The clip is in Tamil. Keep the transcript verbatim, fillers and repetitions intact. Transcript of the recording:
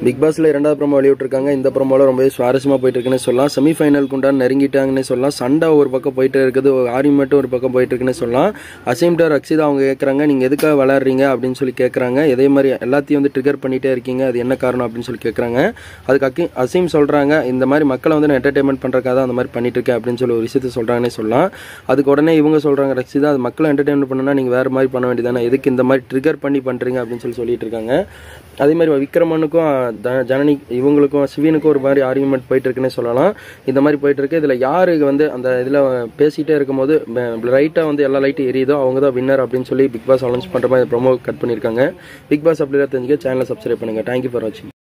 பிக் பாஸ்ல இரண்டாவது ப்ரோமோ வெளியிட்டிருக்காங்க. இந்த ப்ரோமோல ரொம்பவே சுவாரஸ்யமா போயிட்டு இருக்குன்னு சொல்லலாம். செமிஃபைனலுக்கு உண்டான நெருங்கிட்டாங்கன்னு சொல்லலாம். சண்டை ஒரு பக்கம் போயிட்டு இருக்குது, ஆர்குமெண்ட் ஒரு பக்கம் போயிட்டு இருக்குன்னு சொல்லலாம். அசீம்டா ரக்ஷிதா அவங்க கேட்குறாங்க, நீங்கள் எதுக்காக விளையாடுறீங்க அப்படின்னு சொல்லி கேட்குறாங்க. இதே மாதிரி எல்லாத்தையும் வந்து ட்ரிகர் பண்ணிட்டே இருக்கீங்க, அது என்ன காரணம் அப்படின்னு சொல்லி கேட்குறாங்க. அதுக்கு அக்கி அசீம் சொல்கிறாங்க, இந்த மாதிரி மக்களை வந்து நான் என்டர்டைன்மெண்ட் பண்ணுறக்காக தான் அந்த மாதிரி பண்ணிட்டு இருக்கேன் அப்படின்னு சொல்லி ஒரு விஷயத்த சொல்கிறாங்கன்னே சொல்லலாம். அதுக்கு உடனே இவங்க சொல்கிறாங்க, ரக்ஷிதா அது மக்களை என்டர்டைன்மெண்ட் பண்ணணும்னா நீங்கள் வேறு மாதிரி பண்ண வேண்டியதானே, எதுக்கு இந்த மாதிரி ட்ரிகர் பண்ணி பண்ணுறீங்க அப்படின்னு சொல்லி சொல்லிட்டு இருக்காங்க. அதே மாதிரி விக்ரமனுக்கும் ஜனனி இவங்களுக்கும் சிவினுக்கும் ஒரு மாதிரி ஆர்குமெண்ட் போயிட்டு இருக்குன்னே சொல்லலாம். இந்த மாதிரி போயிட்டு இருக்கு. இதில் யாருக்கு வந்து அந்த இதில் பேசிகிட்டே இருக்கும்போது ரைட்டாக வந்து எல்லா லைட்டும் எரியுதோ அவங்க தான் வின்னர் அப்படின்னு சொல்லி பிக் பாஸ் அனௌன்ஸ் பண்ணுற மாதிரி ப்ரோமோ கட் பண்ணியிருக்காங்க. பிக் பாஸ் அப்படிலாம் தெரிஞ்சுக்க சேனலை சப்ஸ்கிரைப் பண்ணுங்கள். தேங்க்யூ ஃபார் வாட்சிங்.